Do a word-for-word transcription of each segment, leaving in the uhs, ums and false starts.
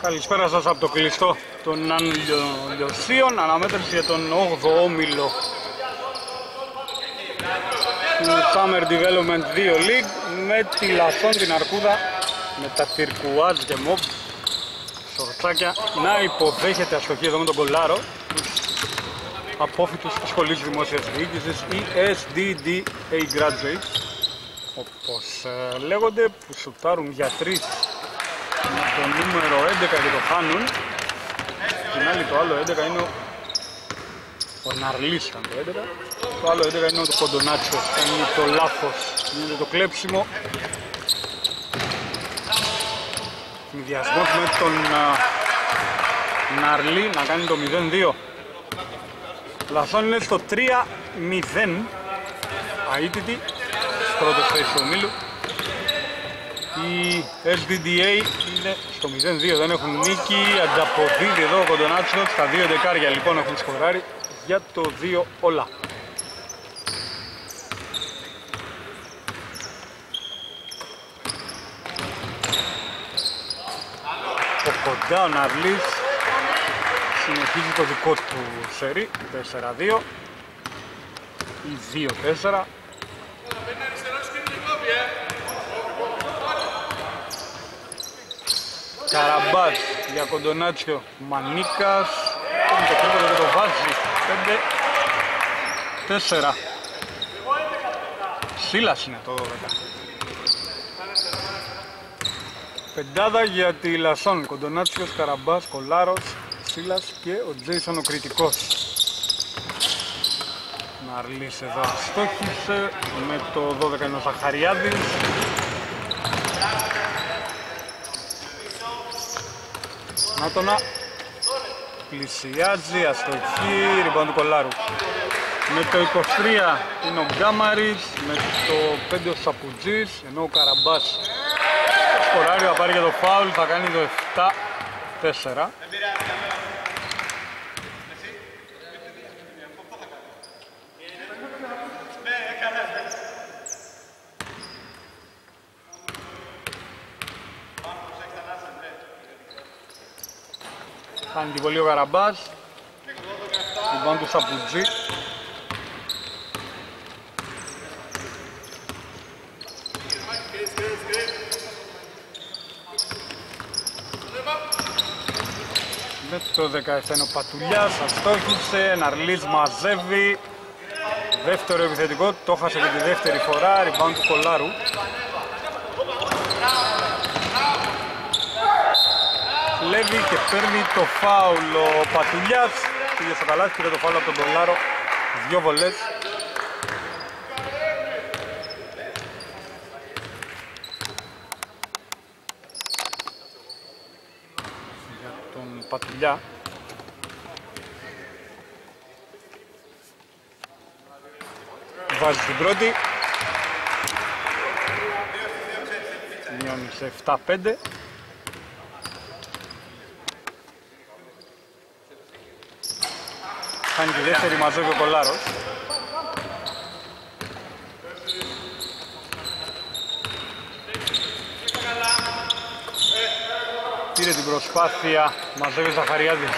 Καλησπέρα σας από το κλειστό των Ανλιωσίων. Αναμέτρηση για τον όγδοο όμιλο του Summer Development δύο League με τη Λασσόν, την Αρκούδα, με τα Τυρκουάζ και Μόμπ Σορτσάκια να υποδέχεται αστοχή εδώ με τον Κολάρο, απόφοιτους της Σχολής Δημόσιας Διοίκησης, οι ες ντι ντι έι Graduates, όπως ε, λέγονται, που σουτάρουν για τρεις με το νούμερο έντεκα και το χάνουν. Την άλλη το άλλο έντεκα είναι ο, ο Ναρλής, ήταν το έντεκα. Το άλλο έντεκα είναι ο Κοντονάτσιος, κάνει το λάθος, είναι το κλέψιμο. Συνδυασμός με τον uh, Ναρλή να κάνει το μηδέν δύο. Λασσόν είναι στο τρία μηδέν, αίτητη, πρώτες θέσεις του ομίλου. Οι ες ντι ντι έι είναι στο μηδέν δύο, δεν έχουν νίκη, ανταποδίδει εδώ ο Κοντονάτσιος, τα δύο δεκάρια λοιπόν έχουν σκοράρει για το δύο όλα. Από κοντά ο Ναρλής συνεχίζει το δικό του σερί, τέσσερα δύο ή δύο τέσσερα. Καραμπάς για Κοντονάτσιο, Μανίκας, το τρίποντο και το βάζει, πέντε τέσσερα. Σίλας είναι το δώδεκα. Πεντάδα για τη Λασσόν, Κοντονάτσιος, Καραμπάς, Κολάρος, Σίλας και ο Τζέισον ο κριτικός. Ναρλής εδώ αστόχησε, με το δώδεκα είναι ο Ζαχαριάδης. Νάτονα πλησιάζει, αστοχή, ριμπάουντ του Κολάρου. Με το είκοσι τρία είναι ο Γκάμαρης, με το πέντε ο Σαπουτζής, ενώ ο Καραμπάς σκοράρει, θα πάρει και το φάουλ, θα κάνει το επτά τέσσερα. Κάνει την βολή ο Καραμπάς, ριμπάουντ του Σαπουτζή. Με το δεκαεπτά είναι ο Πατουλιάς, αστόχησε, Ναρλής μαζεύει. Δεύτερο επιθετικό, το χάσε και τη δεύτερη φορά, ριμπάουντ του Κολάρου. Λέβει και παίρνει το φάουλ ο Πατουλιάς, πήγε στο καλάθι, πήρε το φάουλ από τον Κολάρο, δυο βολές. Για τον Πατουλιά. Βάζει την πρώτη. Μειώνει σε επτά πέντε. Κάνει τη δεύτερη, μαζεύει ο Κολάρος. Πήρε την προσπάθεια, μαζεύει ο Ζαχαριάδης.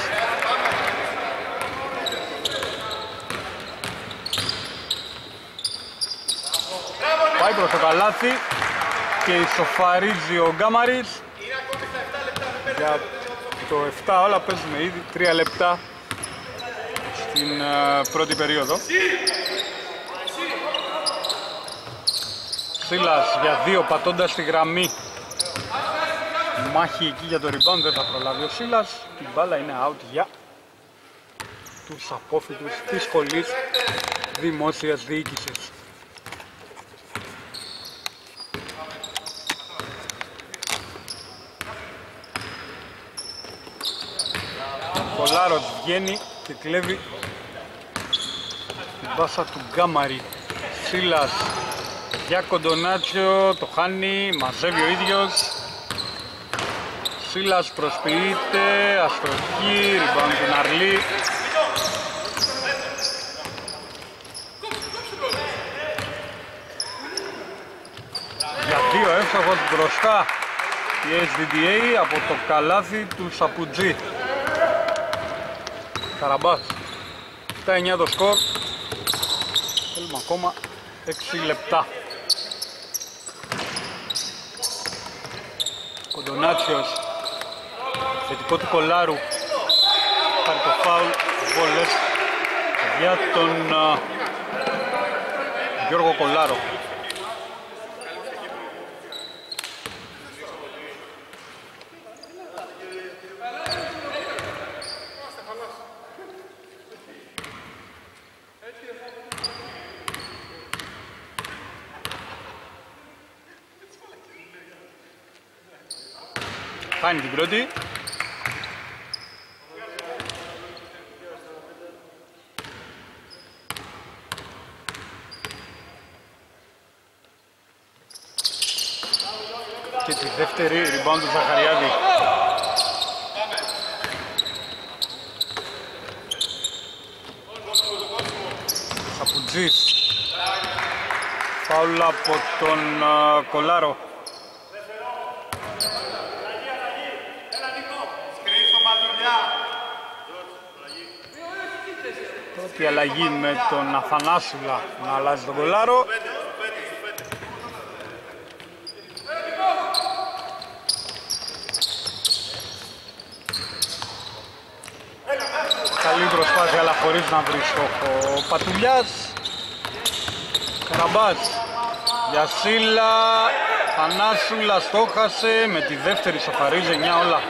Πάει προς το καλάθι και ισοφαρίζει ο Γκάμαρης. Για το επτά όλα παίζουμε ήδη τρία λεπτά στην uh, πρώτη περίοδο. Σίλας για δύο πατώντας τη γραμμή. Μάχη εκεί για το rebound, δεν θα προλάβει ο Σίλας. Η μπάλα είναι out για τους απόφοιτους της Σχολής Δημόσιας Διοίκησης. Ο Κολάρος βγαίνει και κλέβει την πάσα του Γκάμαρη. Σίλας για Κοντονάτσιο, το χάνει, μαζεύει ο ίδιος. Σίλας προσποιείται, αστοχή, ριμπάουντ του Ναρλή. Για δύο εύστοχος μπροστά η ες ντι ντι έι από το καλάθι του Σαπουτζή. Καραμπάς. επτά εννιά το σκορ. Θέλουμε ακόμα έξι λεπτά. Κοντονάτσιος. Θετικό του Κολάρου. Πάρει το φάουλ. Βόλες για τον uh, Γιώργο Κολάρο. Χάνει την πρώτη. Και τη δεύτερη rebound του Ζαχαριάδη. Σαπουτζής. Φάουλ από τον uh, Κολάρο. Πρώτη αλλαγή με τον Αθανάσουλα να αλλάζει τον Κολάρο. Καλή προσπάθεια αλλά χωρίς να βρει στόχο ο Πατουλιάς. Καραμπάς. Γιασίλα. Θανάσουλα στόχασε. Με τη δεύτερη σοφαρίζει εννιά όλα.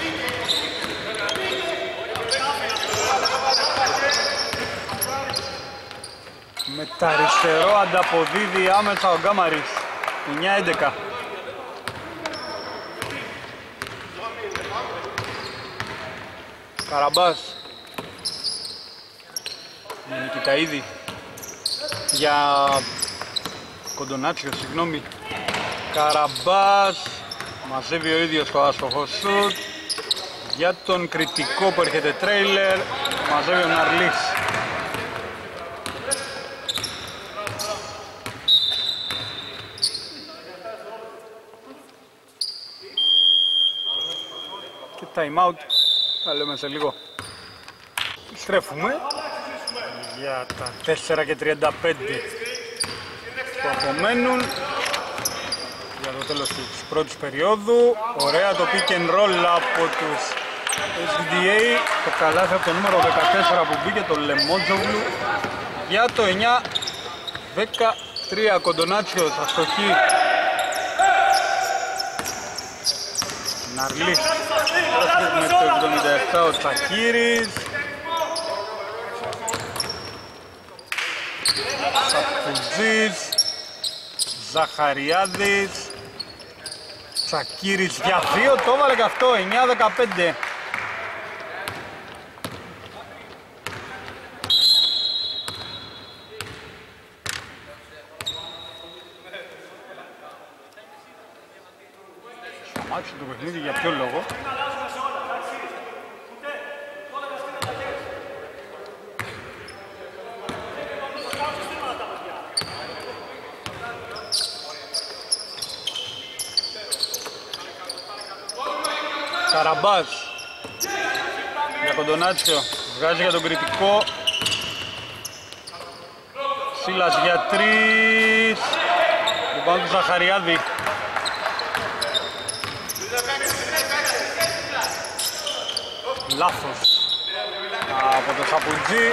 Με τα αριστερό ανταποδίδει άμεσα ο Γκάμαρης. εννιά έντεκα. Καραμπάς. Με Νικηταΐδη. Για Κοντονάτσιο, συγγνώμη. Καραμπάς. Μαζεύει ο ίδιος το άστοχο σουτ. Για τον κριτικό που έρχεται τρέιλερ. Μαζεύει ο Ναρλής. Και time out. Τα λέμε σε λίγο. Στρέφουμε για τα τέσσερα και τριάντα πέντε που απομένουν για το τέλος της πρώτης περίοδου. Ωραία το pick and roll από τους ες ντι ντι έι. Το καλάθι από το νούμερο δεκατέσσερα που μπήκε, το Λεμότζογλου, για το εννιά δεκατρία. Κοντονάτσιος αστοχή. Ναρλής με το εβδομήντα επτά ο Τσακίρης. Σαπουτζής. Ζαχαριάδης. Τσακίρης για δύο, το έβαλε και αυτό, εννιά δεκαπέντε. Σταμάτησε το παιχνίδι για ποιο λόγο? Καραμπάς για Κοντονάτσιο, βγάζει για τον κριτικό. Σίλας για τρεις. Λοιπόν του Ζαχαριάδη. Λάθος από το Σαπουτζή.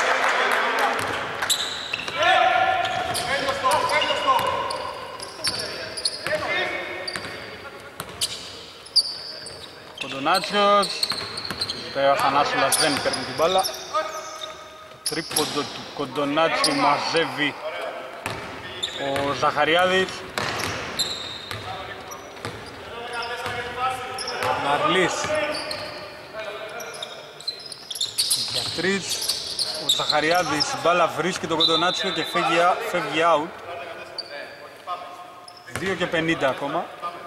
Κοντονάτσιος. Ο Αθανάσουλας δεν παίρνει την μπάλα. Το τρίποντο του Κοντονάτσιου μαζεύει ο Ζαχαριάδης. Ναρλής για τρεις. Ο Ζαχαριάδης η μπάλα βρίσκει τον Κοντονάτσιο και φεύγει, φεύγει out. δύο και πενήντα ακόμα.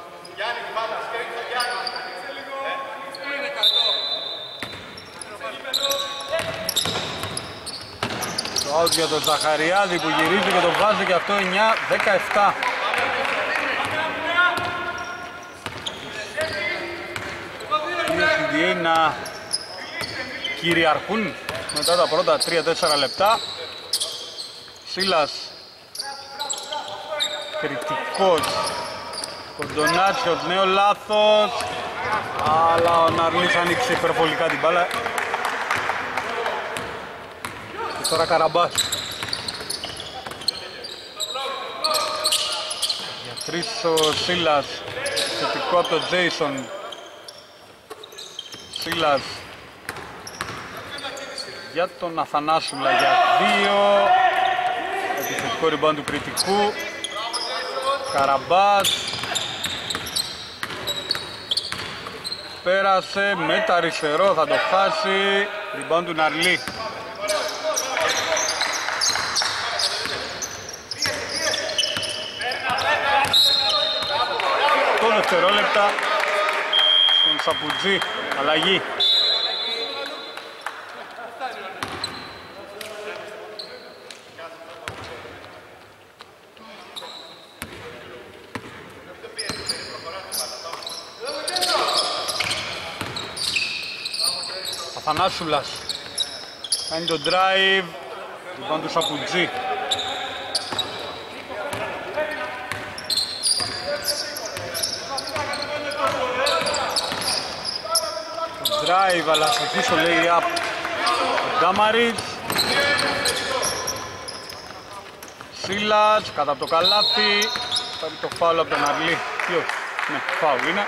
Το out για τον Ζαχαριάδη που γυρίζει και το βάζει και αυτό. Εννιά δεκαεπτά. να κυριαρχούν μετά τα πρώτα τρία τέσσερα λεπτά. Σίλας κριτικός, Κοντονάτσιος, νέο λάθος, αλλά ο Ναρλής άνοιξε υπερβολικά την μπάλα. Και τώρα Καραμπάς. Για τρεις ο Σίλας, θετικό από τον Τζέισον. Σίλας για τον Αθανάσουλα για δύο. Επιθετικό rebound του κριτικού. Καραμπάς. Πέρασε με τα αριστερό, θα το χάσει. Rebound του Ναρλή. Το δευτερόλεπτα στον Σαπουτζή, αλλαγή. Αθανάσουλας κάνει το drive, λοιπόν του Σαπουτζή. Το drive, αλλά σε πίσω λέει up ο Γκάμαρης. Σίλας κατά από το καλάθι, πάρει το φάουλ από τον Αρλή. Τι όχι, ναι, φάουλ είναι.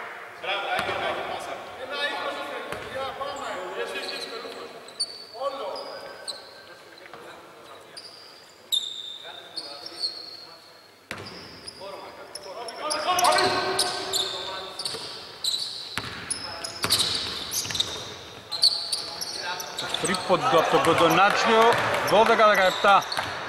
Τρίποντο από τον Κοντονάτσιο, δώδεκα δεκαεπτά.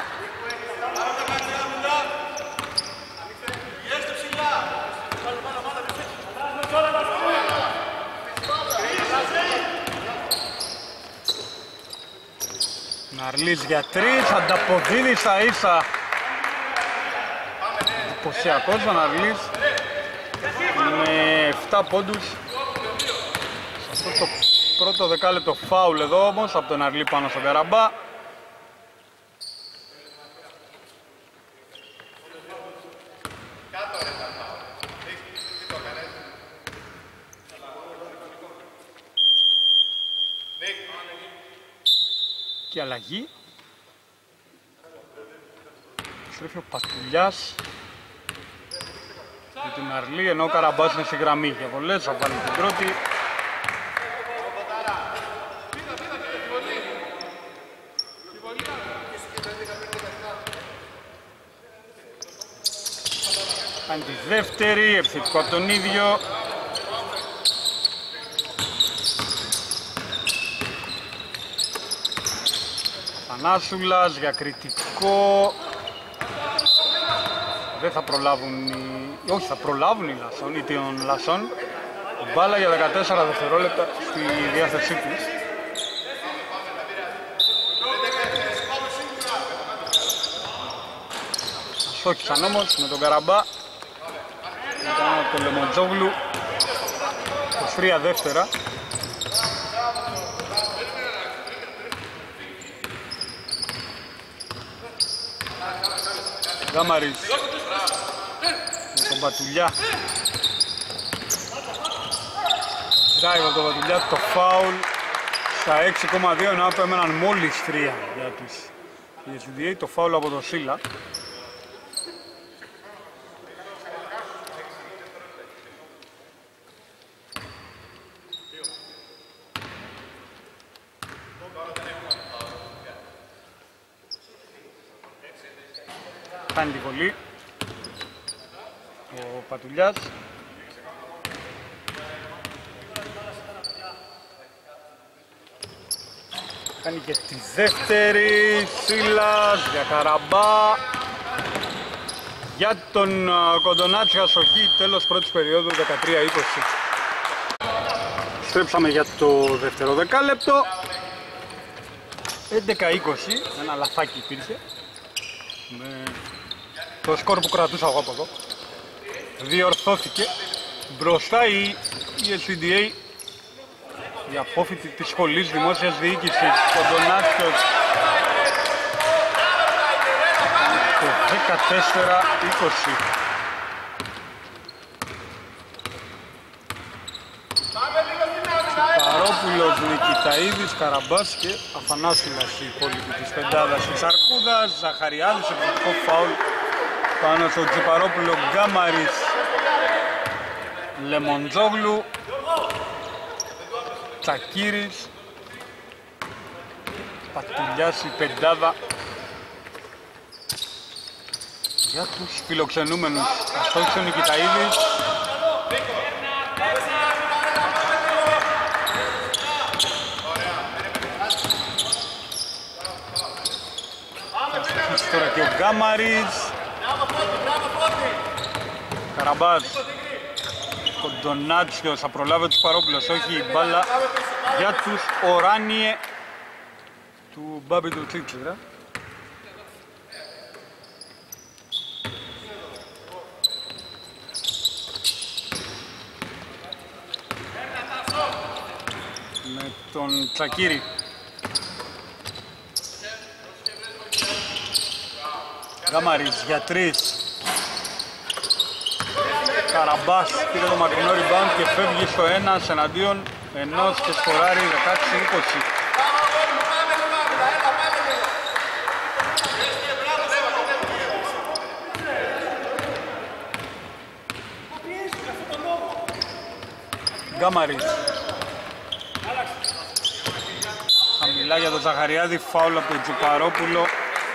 Ναρλής για τρεις, ανταποδίδει στα ίσα. Εντυπωσιακός ο Ναρλής με επτά πόντους. Σε αυτό το πρώτο δεκάλεπτο φάουλ εδώ όμως από τον Ναρλή πάνω στον Καραμπά. Και αλλαγή. Στρέφει ο Πατουλιάς με την Ναρλή, ενώ ο Καραμπάς είναι στη γραμμή για βολές, θα βάλει την πρώτη. Κάνει τη δεύτερη, επιθετικό από τον ίδιο. Θανάσουλας για κριτικό. Δεν θα προλάβουν οι... όχι, θα προλάβουν οι Λασσόν, ή των Λασσόν. Μπάλα για δεκατέσσερα δευτερόλεπτα στη διάθεσή τους. Αστόχησαν όμως με τον Καραμπά. Ήταν τον Λεμοντζόγλου. είκοσι τρία δεύτερα. Γκάμαρης με τον Πατουλιά. Drive από τον Πατουλιά, το φάουλ στα έξι κόμμα δύο, ενώ έμεναν μόλις τρία για τους ες ντι έι. Το φάουλ από τον Σίλα. Κάνει τη βολή ο Πατουλιάς. Κάνει και τη δεύτερη. Σίλας για Καραμπά. Για τον Κοντονάτσιο αστοχή. Τέλος πρώτης περίοδου, δεκατρία είκοσι. Στρέψαμε για το δεύτερο δεκάλεπτο. έντεκα είκοσι, ένα λαθάκι υπήρχε. Με το σκορ που κρατούσα εγώ από εδώ. Διορθώθηκε. Μπροστά η ες ντι έι οι απόφοιτοι της Σχολής Δημόσιας Διοίκησης, ο Ντονάτσιος, το δεκατέσσερα είκοσι. Παρόπουλος, Νικηταίδης, Καραμπάς και Αφανάσουλας η υπόλοιπη της πεντάδας. Η Τσαρκούδας, Ζαχαριάδης, επιθετικό φάουλ πάνω στο Τσιπαρόπουλο, Γκάμαρης, Λεμοντζόγλου, Τσακύρης, Πατουλιάς η πεντάδα για τους φιλοξενούμενους. Αστόχησε ο Νικηταίδης. Αστόχησε τώρα και ο Γκάμαρης. Καραμπάς. Ο Ντονάτσιος θα προλάβει τους Παρόπουλος, όχι η μπάλα για τους Οράνιε του Μπάμπη του Τσίτσιρα. Με τον Τσακύρη. Γκάμαρης για τρεις. Καραμπάς πήρε το μακρινό rebound και φεύγει στο ένας εναντίον ενός και σκοράρει δεκαέξι είκοσι. Γκάμαρης. Χαμηλά για τον Ζαχαριάδη, φάουλ από τον Τζουπαρόπουλο.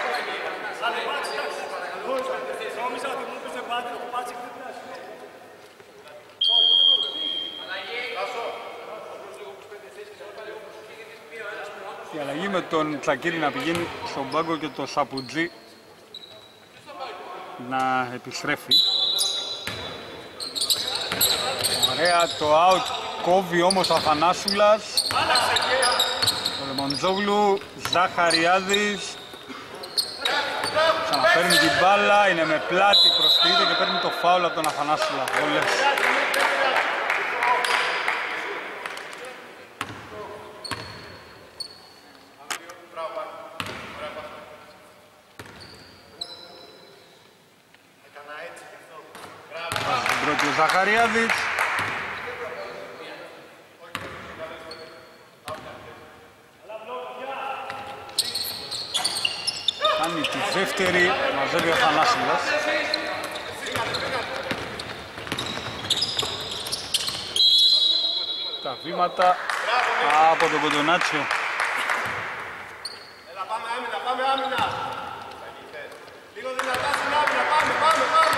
Η αλλαγή με τον Τσακύρη να πηγαίνει στον πάγκο και το Σαπουτζή να επιστρέφει. Ωραία το out, κόβει όμως ο Αφανάσουλας. Ο Λεμοντζόγλου, Ζαχαριάδης. Ξαναπαίρνει την μπάλα, είναι με πλάτη, προσποιείται και παίρνει το φάουλ από τον Αφανάσουλα. Όλες. Ο Ζαχαριάδης. Κάνει τη δεύτερη, μαζεύει ο Αθανάσουλας. Τα βήματα από τον Κοντονάτσιο. Έλα πάμε άμυνα, πάμε άμυνα. Λίγο δυνατά στην άμυνα, πάμε, πάμε, πάμε.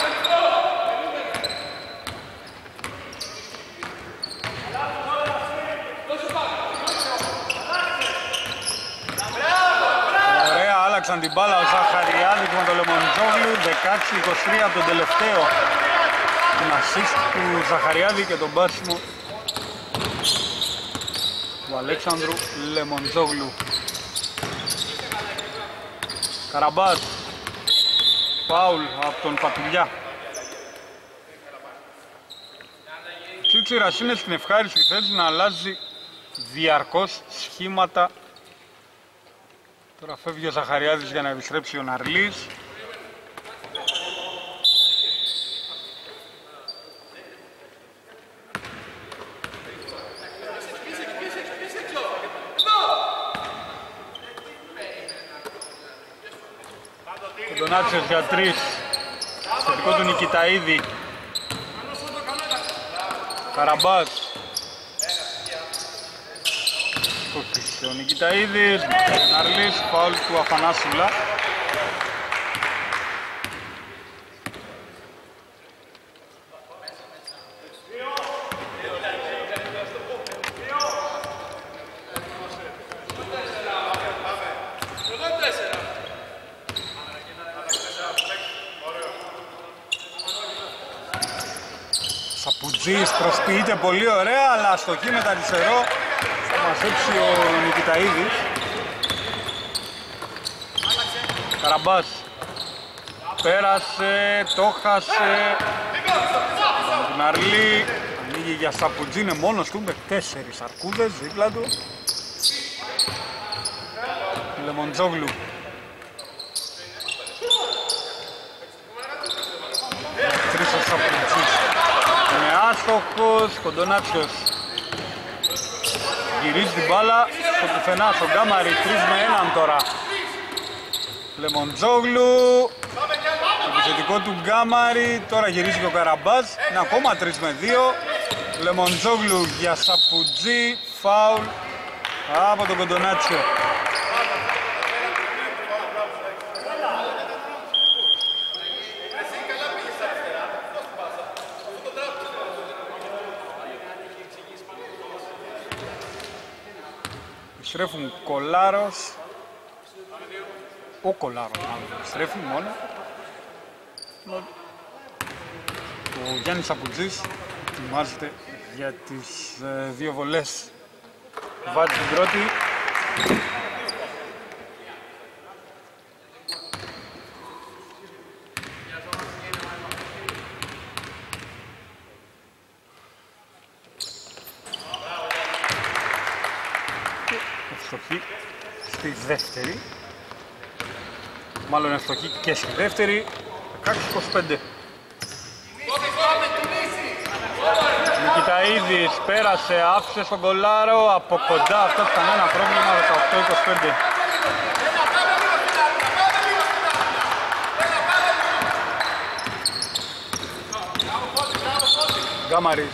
Άλλαξαν την μπάλα ο Ζαχαριάδης με τον Λεμοντζόγλου, δεκαέξι είκοσι τρία από τον τελευταίο. Την assist του Ζαχαριάδη και τον πάσιμο του Αλέξανδρου Λεμοντζόγλου. Καραμπάς, φάουλ από τον Πατουλιά. Τσίτσιρας είναι στην ευχάριστη θέση να αλλάζει διαρκώς σχήματα. Τώρα φεύγει ο Ζαχαριάδης για να επιστρέψει ο Ναρλής. Ο Ντονάτσιος για τρεις. Θετικό του Νικηταίδη. Καραμπάς. Ο Νικηταίδης, Ναρλής, φάουλ του Αφανάσουλα. Σαπουτζής προσποιείται πολύ ωραία, αλλά αστοχή με τα αριστερό. Θα μαζέψει ο Νικηταίδης. Καραμπάς. Πέρασε, το χάσε. Τον Αρλή. Ανοίγει φύγει για Σαπουτζή, είναι μόνος του με τέσσερις αρκούδες δίπλα του. Λεμοντζόγλου. Τρεις ο Σαπουτζής. Είναι άστοχος, Κοντονάτσιος. Γυρίζει την μπάλα στο πουθενά, στον Γκάμαρη, τρεις με έναν τώρα. Λεμοντζόγλου. Επιθετικό του Γκάμαρη, τώρα γυρίζει και ο Καραμπάζ. Είναι ακόμα τρεις με δύο. Λεμοντζόγλου για Σαπουτζή, φάουλ από τον Κοντονάτσιο. Στρέφουν Κολάρος. Ο Κολάρος μάλλον. Στρέφουν μόνο. Ο Γιάννης Σαπουτζής ετοιμάζεται για τις ε, δύο βολές. Βάζει την πρώτη. Ευστοχή στη δεύτερη. Μάλλον ευστοχή και στη δεύτερη. δεκαέξι είκοσι πέντε. Νικηταίδης πέρασε, άφησε στον Κολάρο από κοντά, αυτό κανένα πρόβλημα. Δεκαοκτώ είκοσι πέντε. Γκάμαρης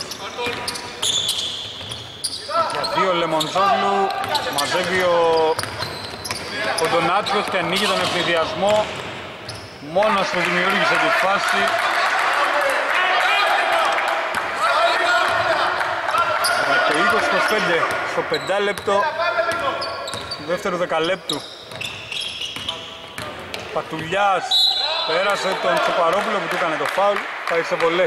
για δύο Λεμοντζόγλου, μαζεύει ο Κοντονάτσιος και ανοίγει τον ευνηδιασμό. Μόνος που δημιούργησε τη φάση. Το είκοσι είκοσι πέντε στο πεντάλεπτο του δεύτερου δεκαλέπτου. Πατουλιάς πέρασε τον Τσοπαρόπουλο που του έκανε το φάουλ, πάει σε βολές.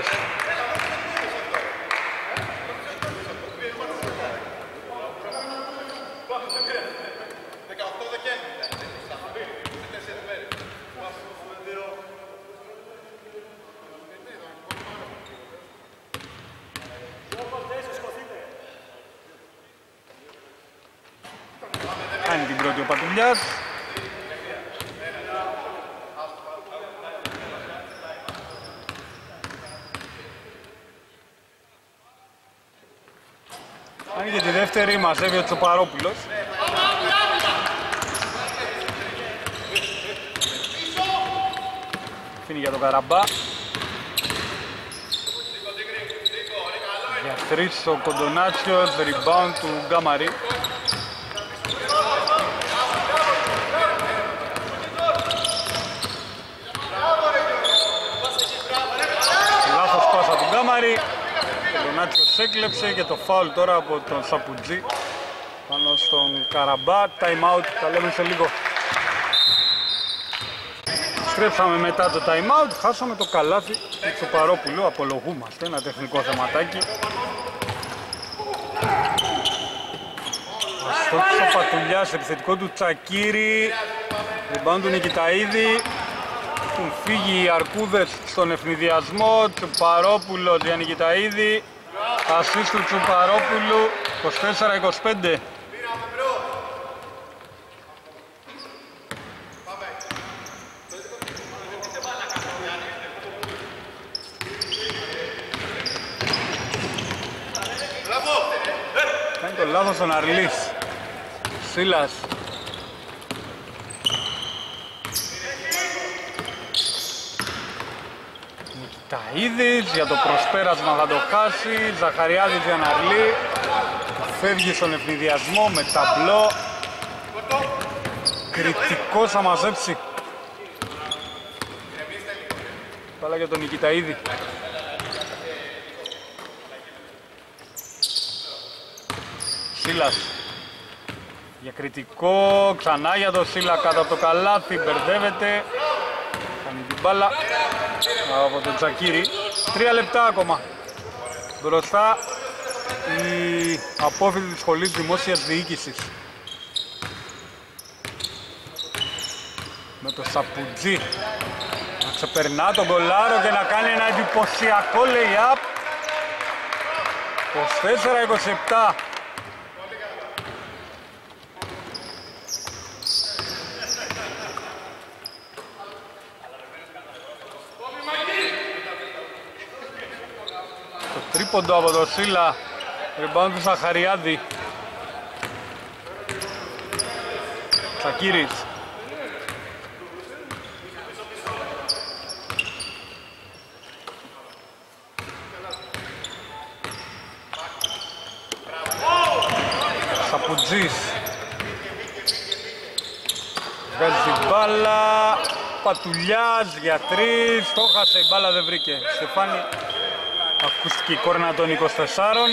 Κάνει την πρώτη ο Πατουλιάς. Κάνει και τη δεύτερη, μαζεύει ο Τσοπαρόπουλος. Φύνει για τον Καραμπά. Για τρεις ο Κοντονάτσιος, rebound του Γκάμαρη. Λάθος πάσα του Γκάμαρη. Ο Κοντονάτσιος έκλεψε και το φάουλ τώρα από τον Σαπουτζή πάνω στον Καραμπά. Time out, τα λέμε σε λίγο. Στρέψαμε μετά το time out, χάσαμε το καλάθι του Τσοπαρόπουλου, απολογούμαστε, ένα τεχνικό θεματάκι. Αστόχησε ο Πατουλιάς, επιθετικό του Τσακίρη, rebound του Νικηταίδη. Έχουν φύγει οι αρκούδες στον ευνηδιασμό, Τσοπαρόπουλος για Νικηταίδη. Ασίστ του Τσοπαρόπουλου, είκοσι τέσσερα είκοσι πέντε. Κάνει το λάθος στον Αρλής. Σίλας. Νικηταίδης για το προσπέρασμα θα το χάσει. Ζαχαριάδης για Αρλή. Φεύγει στον ευνηδιασμό με ταμπλό. Κριτικός θα μαζέψει. Πάλα για τον Νικηταίδη. Σίλας. Για κριτικό, ξανά για το Σίλα κάτω από το καλάθι, μπερδεύεται. Κάνει την μπάλα από τον Τζακίρη. Τρία λεπτά ακόμα. Μπροστά η απόφοιτη της σχολής δημόσιας διοίκησης. Με το Σαπουτζή να ξεπερνά τον Κολάρο και να κάνει ένα εντυπωσιακό lay-up. είκοσι τέσσερα είκοσι επτά. Το τρίποντο από το Σίλα, rebound του Ζαχαριάδη. Τσακίρης. Σαπουτζής. Βγάζει την μπάλα. Πατουλιάς για τρεις. Το χάσε, η μπάλα δεν βρήκε. Στεφάνη. Ακούστηκε η κόρνα των είκοσι τεσσάρων.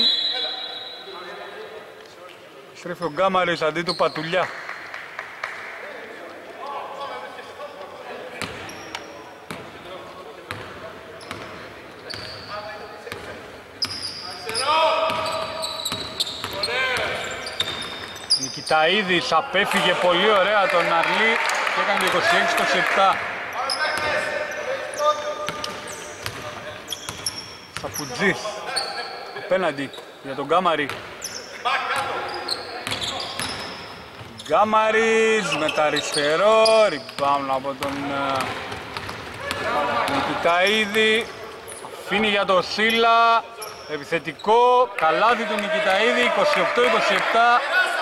Στρέφει ο Γκάμαρης αντί του Πατουλιά. Νικηταίδης απέφυγε πολύ ωραία τον Αρλή και έκανε το είκοσι έξι είκοσι επτά. Σαπουτζής απέναντι για τον Γκάμαρη. Γκάμαρης με τα αριστερό, rebound από τον uh, Νικηταίδη. Αφήνει για τον Σίλα. Επιθετικό καλάθι του Νικηταίδη, είκοσι οκτώ είκοσι επτά.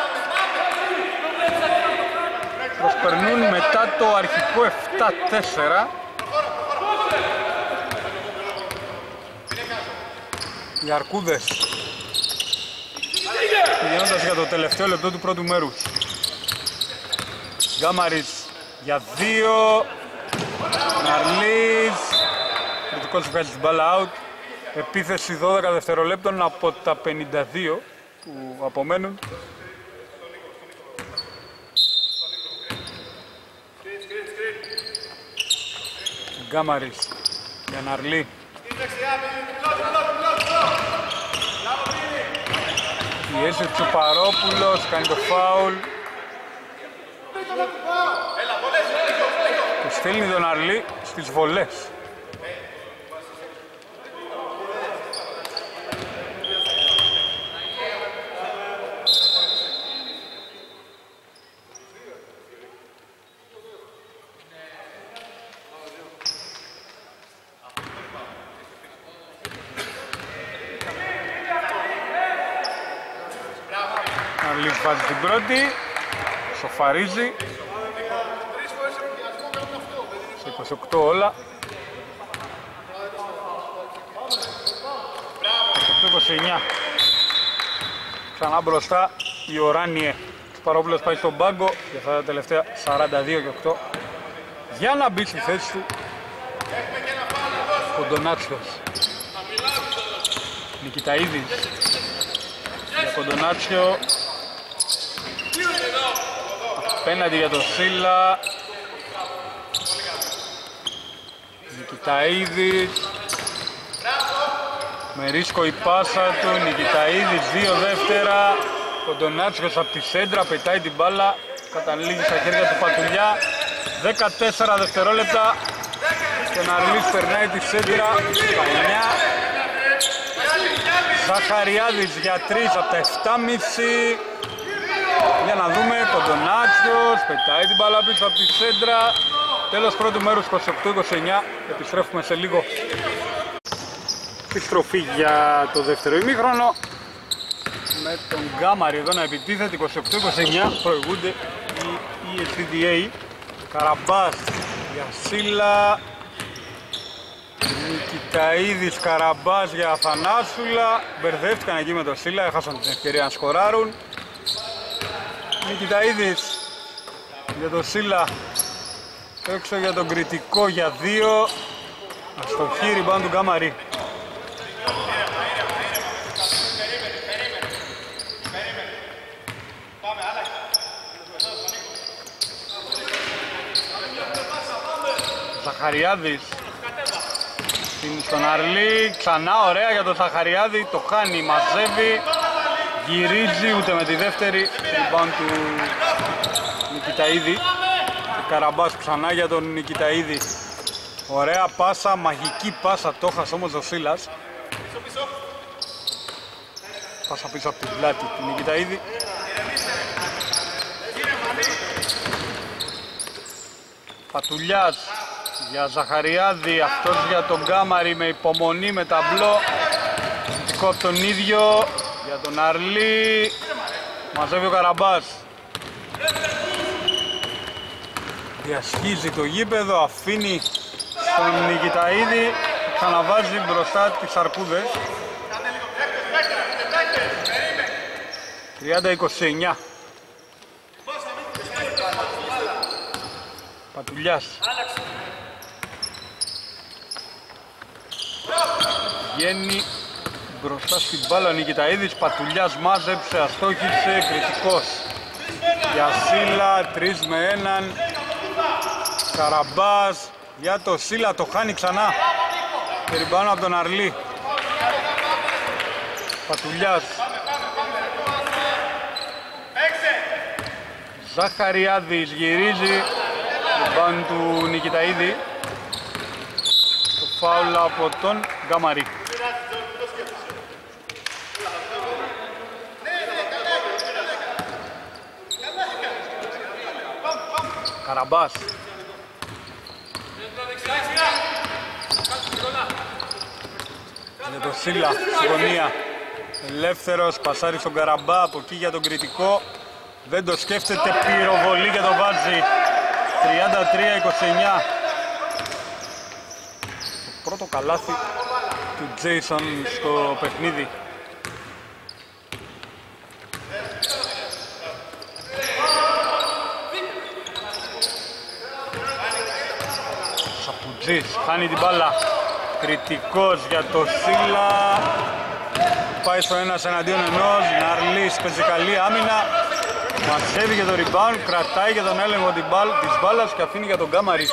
Προσπερνούν μετά το αρχικό επτά τέσσερα. Οι Αρκούδες πηγαίνοντας για το τελευταίο λεπτό του πρώτου μέρους. Γκάμαρης για δύο. Ναρλής. Κριτικός βγάζει την μπάλα out. Επίθεση δώδεκα δευτερολέπτων από τα πενήντα δύο που απομένουν. Γκάμαρης για Ναρλή. Πιέζει ο Τσουπαρόπουλος, κάνει το φάουλ. Και στέλνει τον Ναρλή στις βολές. Ναρλής βάζει την πρώτη, σοφαρίζει. Σε είκοσι οκτώ όλα. είκοσι οκτώ είκοσι εννιά. Ξανά μπροστά η Οράνιε. Ο Παρόπουλος πάει στον πάγκο για αυτά τα τελευταία σαράντα δύο και οκτώ. Για να μπει στη θέση του Κοντονάτσιος. Νικηταίδης για Κοντονάτσιο. Απέναντι για τον Σίλα. Νικηταίδης. Με ρίσκο η πάσα του. Νικηταίδης δύο δεύτερα. Κοντονάτσιος από τη σέντρα πετάει την μπάλα. Καταλήγει στα χέρια του Πατουλιά. δεκατέσσερα δευτερόλεπτα. Και ο Ναρλής περνάει τη σέντρα. εννιά. Ζαχαριάδης για τρεις από τα επτά και μισό. Για να δούμε, Κοντονάτσιος πετάει την μπάλα πίσω από τη σέντρα. Τέλος πρώτου μέρους είκοσι οκτώ είκοσι εννιά. Επιστρέφουμε σε λίγο. Επιστροφή για το δεύτερο ημίχρονο. Με τον Γκάμαρη εδώ να επιτίθεται. είκοσι οκτώ είκοσι εννιά προηγούνται οι ι ες ντι ντι έι. Καραμπάς για Σίλα. Νικηταίδης, Καραμπάς για Αθανάσουλα. Μπερδεύτηκαν εκεί με τον Σίλα, έχασαν την ευκαιρία να σκοράρουν. Νικηταίδης για τον Σίλα. Έξω για τον Κριτικό για δύο. Αστοχή, rebound του Γκάμαρη. Ζαχαριάδης στον Αρλή, ξανά ωραία για τον Ζαχαριάδη, το χάνει, μαζεύει, γυρίζει ούτε με τη δεύτερη, rebound του Νικηταίδη. Καραμπάς ξανά για τον Νικηταίδη, ωραία πάσα, μαγική πάσα, το έχασε όμως ο Σίλας. πάσα πίσω από την πλάτη του Νικηταίδη. Πατουλιάς για Ζαχαριάδη, αυτός για τον Γκάμαρη με υπομονή, με ταμπλό. Δικό από τον ίδιο για τον Αρλή, μαζεύει ο Καραμπάς. Διασχίζει το γήπεδο, αφήνει στον Νικηταίδη, ξαναβάζει μπροστά τις αρκούδες. τριάντα είκοσι εννιά. Πατουλιάς. Βγαίνει μπροστά στην μπάλα ο Νικηταίδης. Πατουλιάς μάζεψε, αστόχησε, κριτικός. Για Σίλα, τρεις με έναν. Καραμπάς για το Σίλα, το χάνει ξανά. Περιμπάνω από τον Αρλή. Πατουλιάς. Ζαχαριάδης γυρίζει. Περιμπάνω του Νικηταίδη. Το φάουλ από τον Γκάμαρη. Καραμπάς. Για το Σίλα, στη γωνία. Ελεύθερος, πασάρει στον Καραμπά, από εκεί για τον κριτικό. Δεν το σκέφτεται, πυροβολή και το βάζει. τριάντα τρία είκοσι εννιά. Το πρώτο καλάθι του Τζέισον στο παιχνίδι. Σαπουτζής, χάνει την μπάλα. Κριτικός για το Σίλα. Πάει στο ένας εναντίον ενός. Ναρλής παίζει καλή άμυνα. Μαζεύει και το rebound. Κρατάει και τον έλεγχο της μπάλας και αφήνει για τον Γκάμαρη.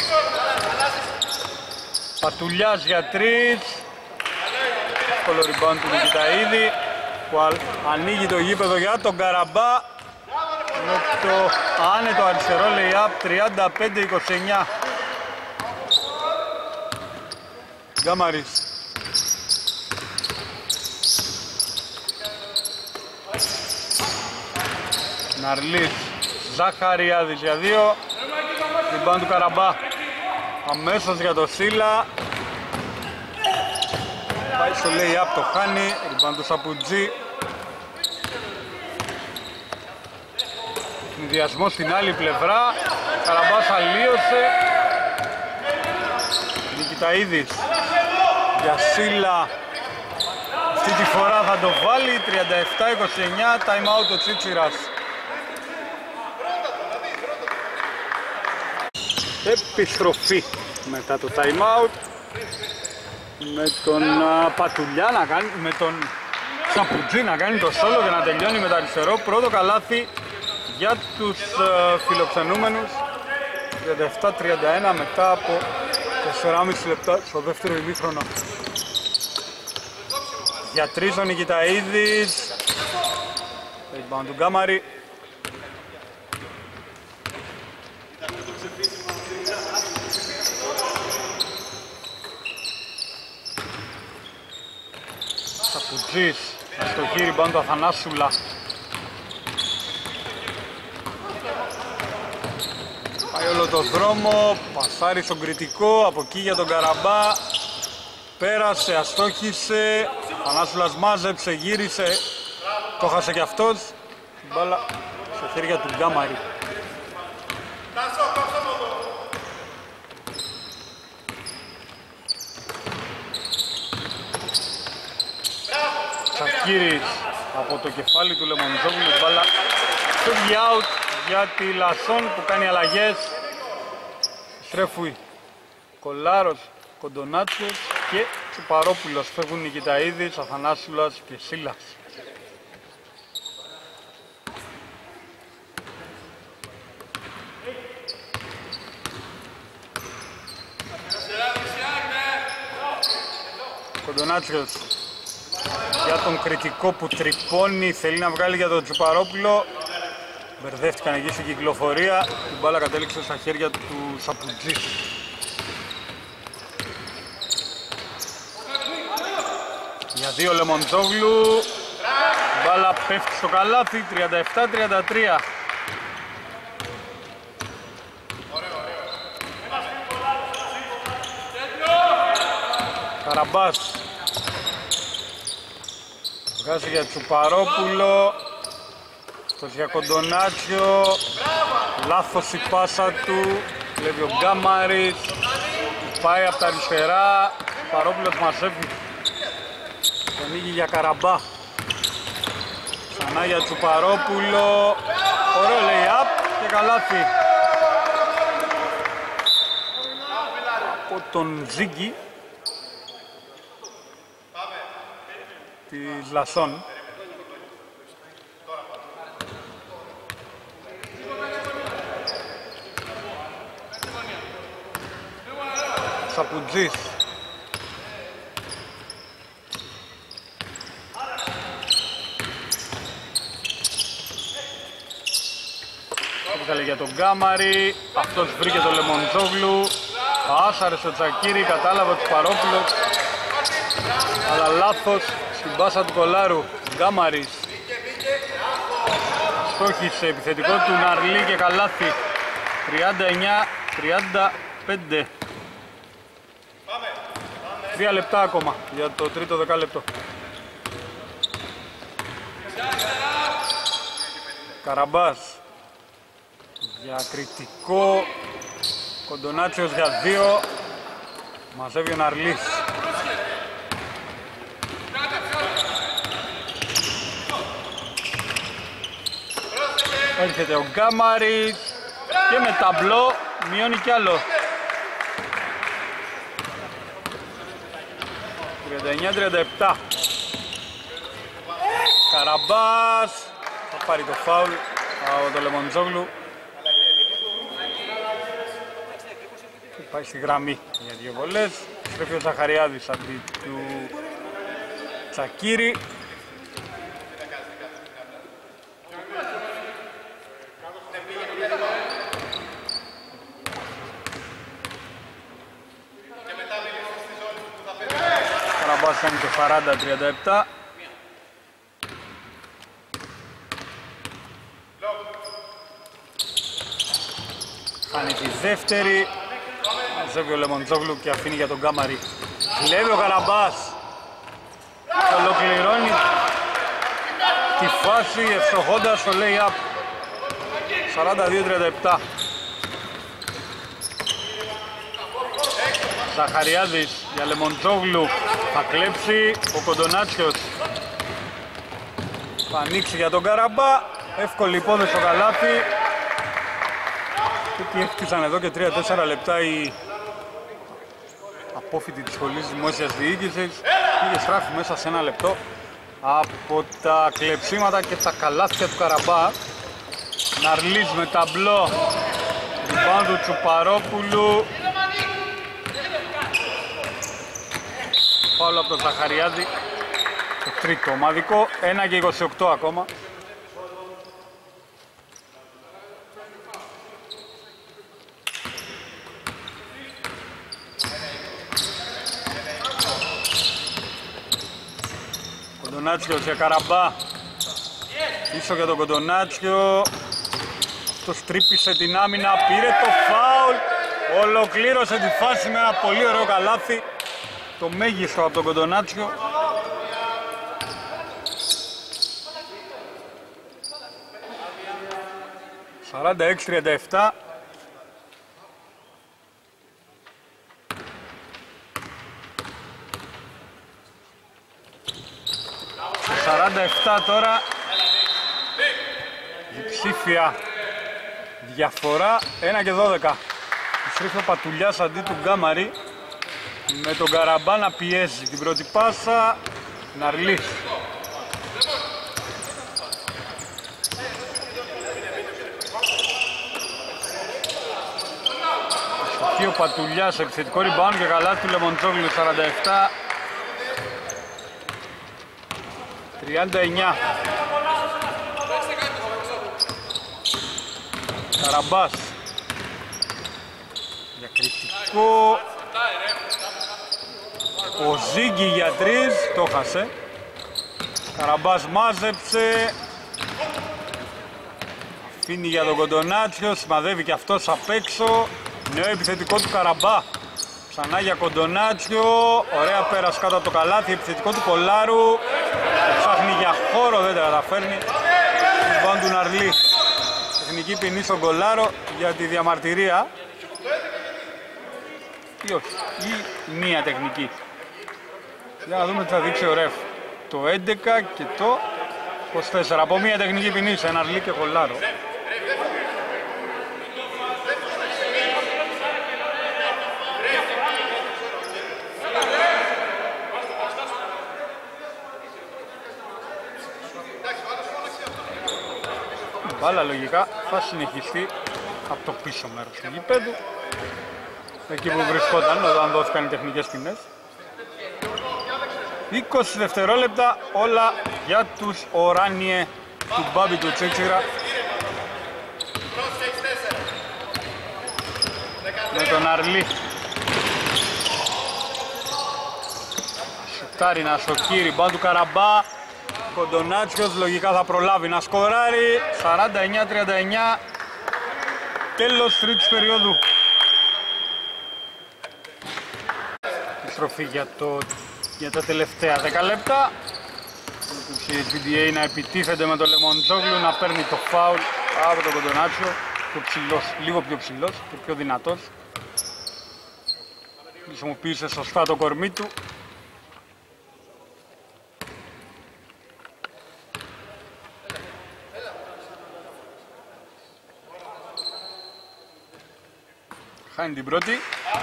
Πατουλιάς για τρεις. Εύκολο rebound του Νικηταίδη που ανοίγει το γήπεδο για τον Καραμπά. Με το άνετο αριστερό lay-up. τριάντα πέντε είκοσι εννιά. Γκάμαρης. Ναρλής. Ζαχαριάδης για δύο. Rebound του Καραμπά. Αμέσως για το Σίλα. Πάει στο lay-up, το χάνει. Rebound του Σαπουτζή. Συνδυασμό στην άλλη πλευρά. Καραμπάς αλλίωσε. Νικηταίδης για Σίλα. Αυτή τη φορά θα το βάλει. Τριάντα επτά είκοσι εννιά. Time out ο Τσίτσιρας. Επιστροφή μετά το time out. Με τον uh, Πατουλιά να κάνει, με τον Σαπουτζή να κάνει το σόλο και να τελειώνει με το αριστερό. Πρώτο καλάθι για τους uh, φιλοξενούμενους. τριάντα επτά τριάντα ένα μετά από τέσσερα και μισό λεπτά στο δεύτερο ημίχρονο. Για τρεις ο Νικηταίδης. Rebound του Γκάμαρη. Σαπουτζής, αστοχή, rebound του Αθανάσουλα. Πάει όλο το δρόμο, πασάρει στον κριτικό, από εκεί για τον Καραμπά. Πέρασε, αστόχησε, Αθανάσουλας μάζεψε, γύρισε, το χάσε κι αυτός. Την μπάλα στα χέρια του Γκάμαρη. Τσακίρης από το κεφάλι του Λεμονιζόγλου, μπάλα φεύγει out για τη Λασσόν που κάνει αλλαγές. Στρέφει Κολάρος, Κοντονάτσιος και Τσουπαρόπουλος. Φεύγουν Νικηταίδης, Αθανάσουλας και Σίλας. Κοντονάτσιος για τον κριτικό που τρυπώνει, θέλει να βγάλει για τον Τσουπαρόπουλο. Μπερδεύτηκαν εκεί στην κυκλοφορία, την μπάλα κατέληξε στα χέρια του Σαπουτζή. Για δύο Λεμοντζόγλου, Μπάλα πέφτει στο καλάθι, τριάντα επτά τριάντα τρία. Καραμπάς. Βγάζει για Τσουπαρόπουλο. Το για Κοντονάτσιο. Λάθος η πάσα του. Βλέπει ο Γκάμαρης. Πάει από τα αριστερά. Τσουπαρόπουλος μαζεύει. Το ανοίγει για Καραμπά. Ξανά για Τσουπαρόπουλο. Ωραίο lay-up και καλάθι. Από τον Ζίγκη της Λασσόν. Σαπουτζής. Έβγαλε για τον Γκάμαρη, αυτός βρήκε τον Λεμοντζόγλου. Άσαρε στο Τσακίρι, κατάλαβε ο Τσουπαρόπουλος, αλλά λάθος στην πάσα του Κολάρου. Γκάμαρης στόχισε επιθετικό του Ναρλί και καλάθι. Τριάντα εννιά τριάντα πέντε. Τρία λεπτά ακόμα για το τρίτο δεκάλεπτο. Καραμπάς για κριτικό. Κοντονάτσιος για δύο. Μαζεύει ο Ναρλής. Έρχεται ο Γκάμαρης και με ταμπλό μειώνει κι άλλο. τριάντα εννιά τριάντα επτά. Καραμπάς θα πάρει το φάουλ από το Λεμοντζόγλου. Πάει στη γραμμή για δύο βολές. Στρέφει ο Ζαχαριάδης αντί του Τσακίρι. Καραμπάς κάνει το σαράντα τριάντα επτά. Κάνει τη δεύτερη. Μαζεύει ο Λεμοντζόγλου και αφήνει για τον Γκάμαρη. Βλέπει ο Καραμπάς. Ολοκληρώνει τη φάση ευστοχώντας το lay-up. σαράντα δύο τριάντα επτά. Ζαχαριάδης για Λεμοντζόγλου. Θα κλέψει ο Κοντονάτσιος. Θα ανοίξει για τον Καραμπά. Εύκολη υπόθεση στο καλάθι. Και τι έφτιαξαν εδώ και τρία τέσσερα λεπτά οι απόφοιτοι της σχολής δημόσιας διοίκησης. Πήγε στράφη μέσα σε ένα λεπτό από τα κλεψίματα και τα καλάθια του Καραμπά. Ναρλής με ταμπλό. Rebound του Τσουπαρόπουλου. Φάουλ από τον Ζαχαριάδη. Το τρίτο ομαδικό. ένα και είκοσι οκτώ ακόμα. Κοντονάτσιος για Καραμπά. Πίσω για τον Κοντονάτσιο. Αυτός τρύπησε την άμυνα, πήρε το φάουλ. Ολοκλήρωσε τη φάση με ένα πολύ ωραίο καλάθι. Το μέγιστο από τον Κοντονάτσιο. σαράντα έξι τριάντα επτά. σαράντα επτά τώρα. Διψήφια διαφορά. ένα και δώδεκα. Στρίφει ο Πατουλιάς αντί του Γκάμαρη. Με τον Καραμπά να πιέζει την πρώτη πάσα. Ναρλής. Και ο Πατουλιάς, επιθετικό rebound και καλά του Λεμοντζόγλου. Σαράντα επτά τριάντα εννιά. Καραμπάς για κριτικό. Ο Ζίγκη για τρεις, το χάσε. Καραμπάς μάζεψε. Αφήνει για τον Κοντονάτσιο, σημαδεύει και αυτός απ' έξω. Νέο επιθετικό του Καραμπά. Ξανά για Κοντονάτσιο. Ωραία πέρας κάτω από το καλάθι. Επιθετικό του Κολάρου. Ψάχνει για χώρο, δεν τα καταφέρνει. Λοιπόν του Ναρλή. Τεχνική ποινή στον Κολάρο για τη διαμαρτυρία. Ή όχι, ή μία τεχνική. Για να δούμε τι θα δείξει ο ρεφ. Το έντεκα και το είκοσι τέσσερα. Από μία τεχνική ποινή σε Ναρλή και Κολάρο. Μπάλα λογικά θα συνεχιστεί από το πίσω μέρος του γηπέδου, εκεί που βρισκόταν όταν δόθηκαν οι τεχνικές ποινές. είκοσι δευτερόλεπτα όλα για τους Οράνιε του Μπάμπη του Τσίτσιρα. Με τον Αρλή. Σουτάρει να σοκεί, ριμπάουντ του Καραμπά. Κοντονάτσιος λογικά θα προλάβει να σκοράρει. Σαράντα εννιά τριάντα εννιά. Τέλος τρίτης περίοδου. Επιστροφή για, το, για τα τελευταία δέκα λεπτά. Η ες βι ντι έι να επιτίθεται με τον Λεμοντζόγλου, να παίρνει το φάουλ από τον Κοντονάτσιο. Πιο ψηλός, λίγο πιο ψηλός και πιο δυνατός. Χρησιμοποίησε σωστά το κορμί του. Χάνει την πρώτη.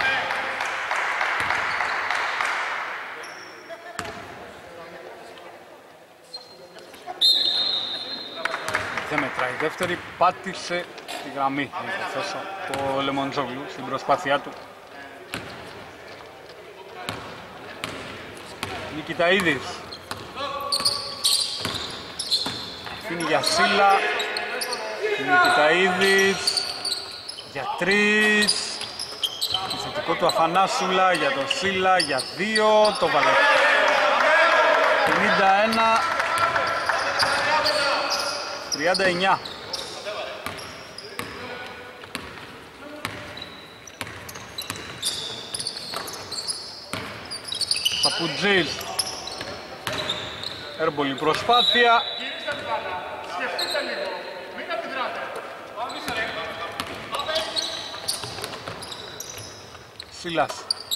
Δεν μετράει η δεύτερη, πάτησε τη γραμμή το Λεμοντζόγλου στην προσπάθειά του. Νικηταίδης. Αφήνει για Σίλα. Νικηταίδης για τρεις. Επιθετικό του Αφανάσουλα για τον Σίλα για δύο. Το βάλε. πενήντα ένα τριάντα εννιά. Σαπουτζής. Έρμπολη προσπάθεια. Σίλας.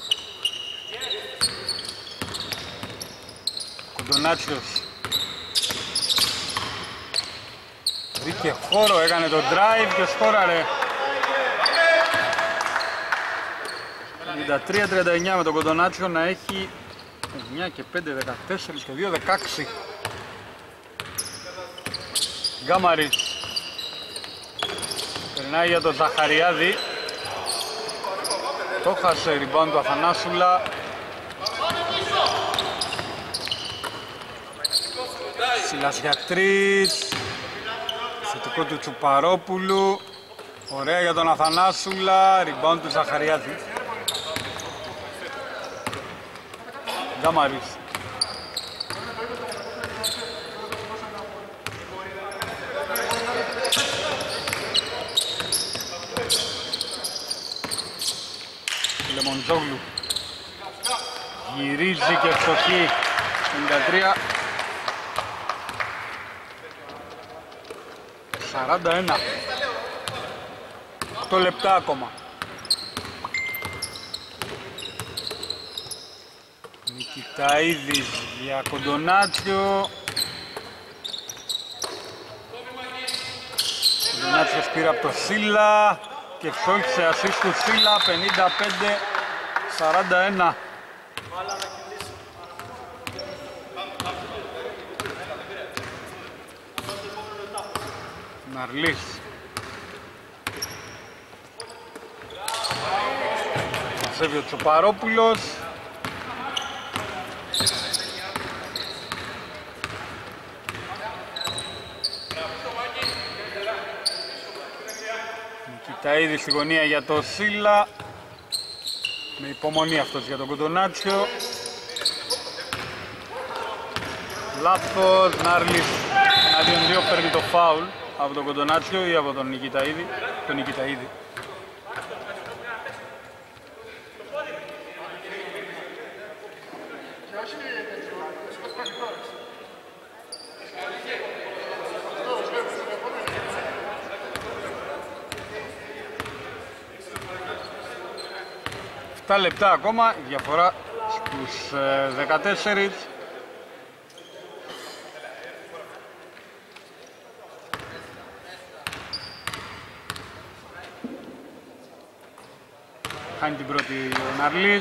Κοντονάτσιος. Βρήκε χώρο, έκανε το drive και σκόραρε. πενήντα τρία τριάντα εννιά με τον Κοντονάτσιο να έχει εννιά και πέντε, δεκατέσσερα και δύο, δεκαέξι. Γκάμαρης. Περνάει για τον Ζαχαριάδη. Το χάσε, rebound του Αθανάσουλα. Σίλας για τρεις. Θετικό του Τσουπαρόπουλου. Ωραία για τον Αθανάσουλα. Rebound του Ζαχαριάδη. Γκάμαρης. Λεμοντζόγλου. Γυρίζει και φτωχή. πενήντα τρία σαράντα ένα. οκτώ λεπτά ακόμα. Νικηταίδης για Κοντονάτσιο. Κοντονάτσιος πήρε από το Σίλα και φτώχησε ασίστ του Σίλα. Πενήντα πέντε σαράντα ένα. Ναρλής. Μαζεύει ο Τσοπαρόπουλος. Νικηταίδη στη γωνία για το Σίλα. Με υπομονή αυτός για τον Κοντονάτσιο. Λάθος, Νάρλης εναντίον δύο παίρνει το φάουλ από τον Κοντονάτσιο ή από τον Νικηταίδη. Τον Νικηταίδη. επτά λεπτά ακόμα, η διαφορά στους δεκατέσσερα. Χάνει την πρώτη ο Ναρλής.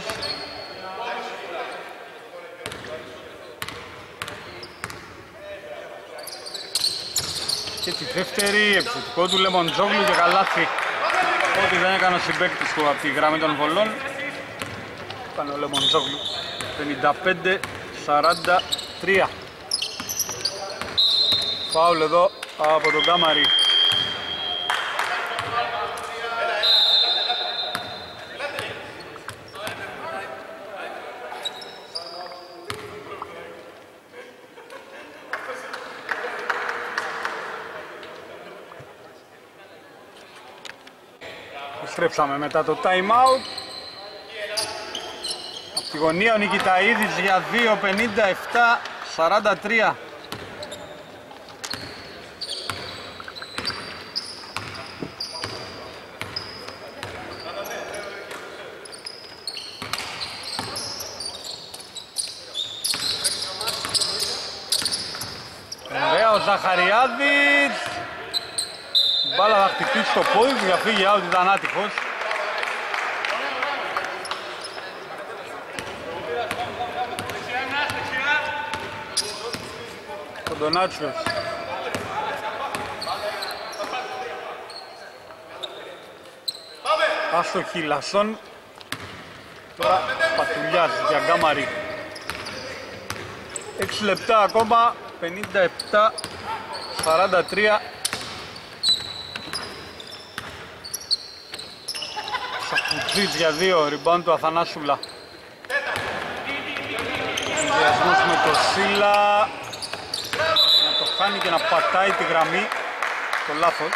Και τη δεύτερη, επιθετικό του Λεμοντζόγλου και καλάθι. Ό,τι δεν έκανε ο συμπαίκτης του από τη γραμμή των βολών. Ήταν ο Λεμοντζόγλου. πενήντα πέντε σαράντα τρία. Φάουλ εδώ από τον Κάμαρη. Επιστρέψαμε μετά το time out. Από τη γωνία ο Νικηταίδης για δύο πενήντα επτά σαράντα τρία. Ωραία ο Ζαχαριάδης. Η μπάλα θα χτυπήσει στο πόδι του, για φύγει out, ήταν άτυχος. Κοντονάτσιος. Άστοχη Λασσόν. Τώρα Πατουλιάς για Γκάμαρη. έξι λεπτά ακόμα, πενήντα επτά σαράντα τρία. Σαφουτζής για δύο, rebound του Αθανάσουλα. Συνδυασμός με το Σίλα. Να το χάνει και να πατάει τη γραμμή. Το λάθος.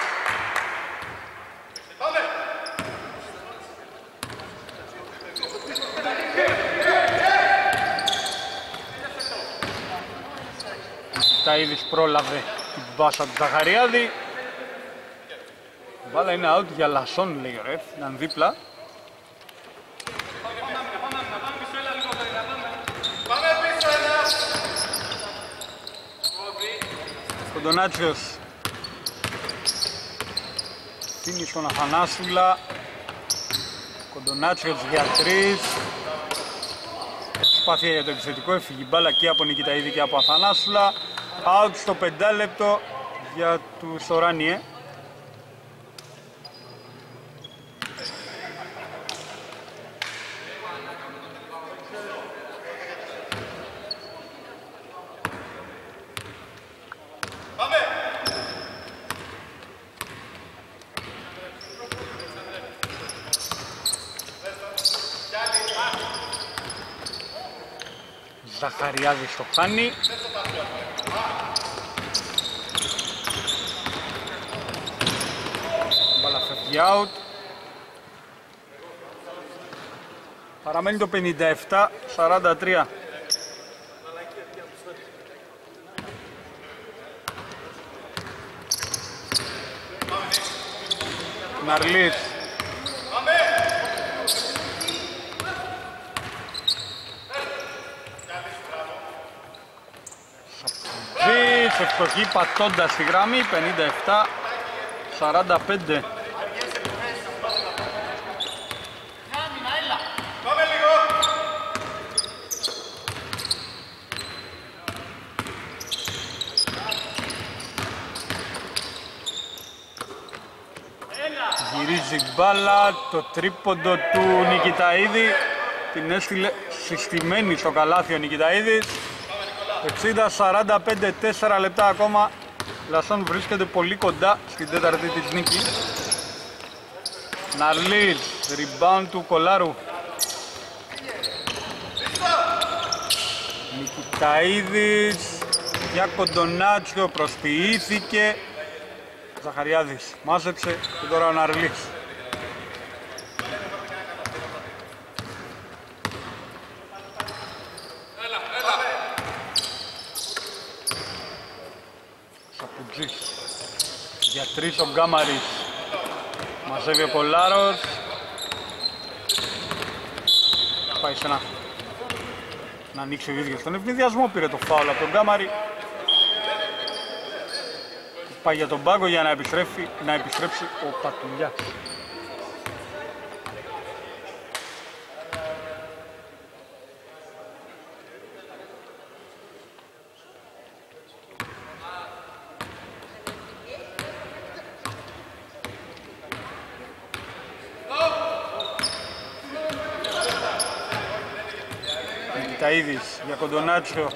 Ταΐδης πρόλαβε την μπάσα του Ζαχαριάδη. Η μπάλα είναι out για Λασσόν, λέει ο ρεφ, ήταν δίπλα. Κοντονάτσιος δίνει στον Αθανάσουλα. Κοντονάτσιος για τρεις. Προσπάθεια για το επιθετικό, έφυγε η μπάλα και από Νικηταίδη και από Αθανάσουλα. Out στο πεντάλεπτο για τους Οράνιε. Ζαχαριάδης το χάνει. Μπάλα φεύγει out. Παραμένει το πενήντα επτά σαράντα τρία. Ναρλής. Ευστοχή πατώντας στη γραμμή, πενήντα επτά σαράντα πέντε. Γυρίζει μπάλα, το τρίποντο του Νικηταίδη την έστειλε συστημένη στο καλάθι ο Νικηταίδης. εξήντα σαράντα πέντε, τέσσερα λεπτά ακόμα. Λασσόν βρίσκεται πολύ κοντά στην τέταρτη της νίκη. Ναρλής, rebound του Κολάρου. Νικηταίδης, για Κοντονάτσιο, προσποιήθηκε. Ζαχαριάδης μάζεψε και τώρα ο Ναρλής. Σαπουτζής για τρεις ο Γκάμαρης. Μαζεύει ο Κολάρος. Πάει σε ένα να ανοίξει ο ίδιος στον ευνηδιασμό, πήρε το φάουλ από τον Γκάμαρη. Πάει για τον πάγκο για να επιστρέψει, να επιστρέψει ο Πατουλιάς. Ταΐδης για Κοντονάτσιο.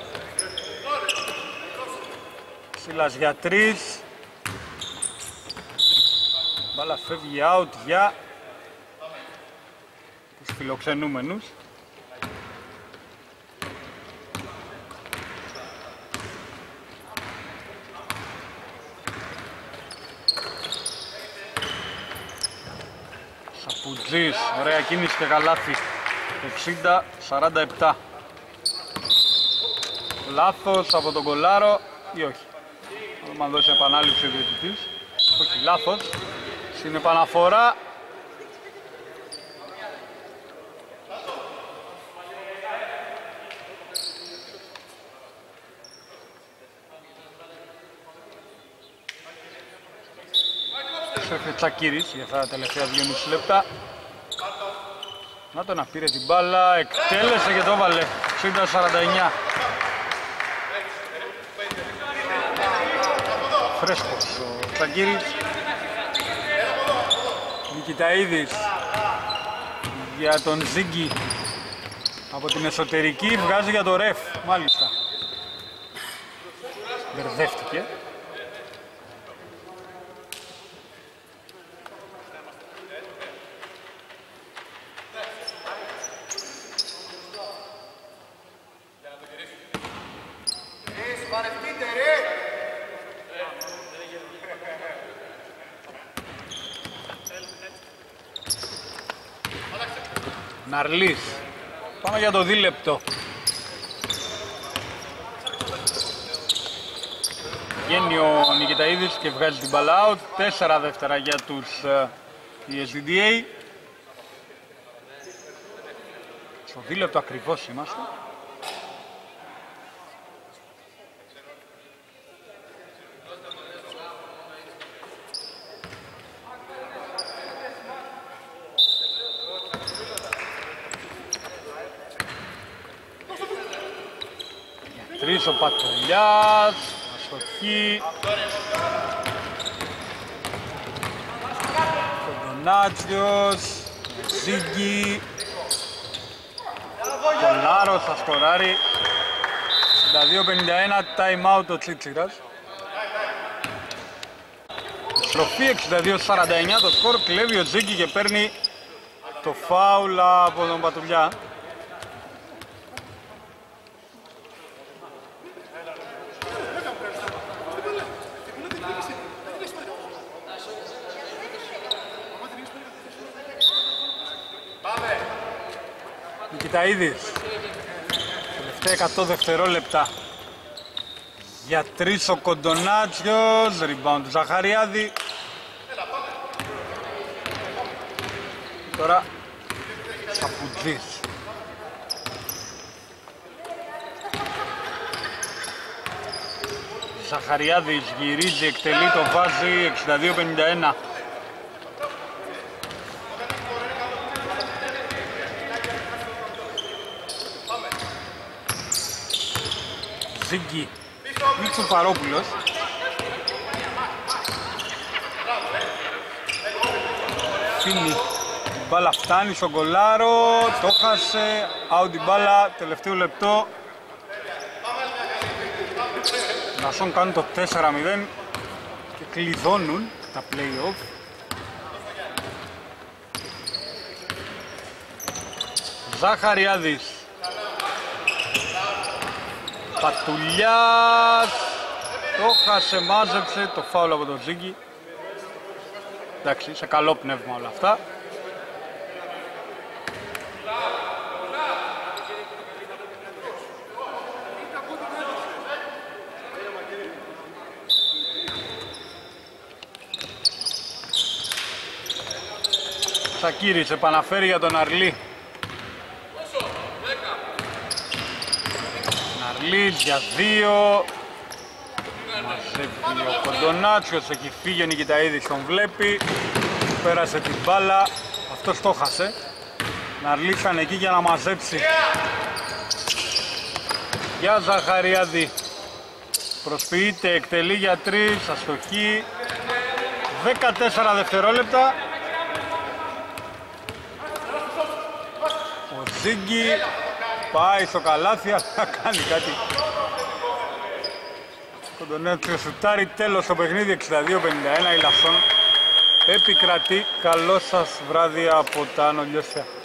Σίλας για τρεις. Μπάλα φεύγει out για τους φιλοξενούμενους. Σαπουτζής, ωραία κίνηση και καλάθι. εξήντα σαράντα επτά. Λάθος από τον Κολάρο ή όχι? Αν δώσει επανάληψη ο διαιτητής. Όχι, λάθος. Στην επαναφορά Σέφε Τσακίρης για αυτά τα τελευταία δύο και μισό λεπτά. Να το να πήρε την μπάλα, εκτέλεσε και το έβαλε. εξήντα σαράντα εννιά. Φρέσκος ο Τσακίρης. Νικηταΐδης για τον Ζίγκη από την εσωτερική, βγάζει για το ρεφ, μάλιστα. Μπερδεύτηκε. Ναρλής. Πάμε για το δίλεπτο. Βγαίνει ο Νικηταΐδης και βγάζει την μπάλα out. Τέσσερα δεύτερα για τους uh, ι ες ντι ντι έι. Στο δίλεπτο ακριβώς είμαστε. Τρεις ο Πατουλιάς, αστοχή. Κοντονάτσιος, Ζίγκη. Κολάρος θα σκοράρει. εξήντα δύο πενήντα ένα, time out ο Τσίτσιρας. Στροφή εξήντα δύο σαράντα εννιά το σκορ, κλέβει ο Ζίγκη και παίρνει το φάουλ από τον Πατουλιά. Νικηταΐδης, τελευταία εκατό δευτερόλεπτα για τρεις ο Κοντονάτσιος, rebound του Ζαχαριάδη. Τώρα Σαπουτζής. Ζαχαριάδης γυρίζει, εκτελεί, το βάζει, εξήντα δύο πενήντα ένα. Ζίγκη, Μίτσου Παρόπουλος. Φίνι, η μπάλα φτάνει στον Κολάρο, το χάσε, out η μπάλα, τελευταίο λεπτό. Νασόν κάνουν το τέσσερα μηδέν και κλειδώνουν τα play-off. Ζαχαριάδης. Πατουλιάς το χάσε, μάζεψε το φάουλ από τον Ζίγκη. Εντάξει, σε καλό πνεύμα όλα αυτά. Σακύρης επαναφέρει για τον Αρλή. Αρλής για δύο. Μαζεύει ο Κοντονάτσιος, έχει φύγει ο Νικηταίδης, τον βλέπει. Πέρασε την μπάλα, αυτός το χάσε. Αρλής ήταν εκεί για να μαζέψει. Για Ζαχαριάδη. Προσποιείται, εκτελεί για τρεις, αστοχή. δεκατέσσερα δευτερόλεπτα. Ο Ζίγκη πάει στο καλάθι, αλλά κάνει κάτι. Κοντονάτσιος σουτάρει, τέλος το παιχνίδι, εξήντα δύο πενήντα ένα, η Λασσόν επικρατεί. Καλό σας βράδυ από τα Νολιώσια.